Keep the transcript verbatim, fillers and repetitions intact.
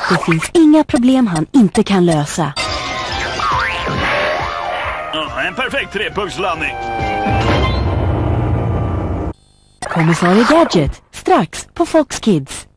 Det finns inga problem han inte kan lösa. Oh, en perfekt trepunktslandning. Kommissarie Gadget, strax på Fox Kids.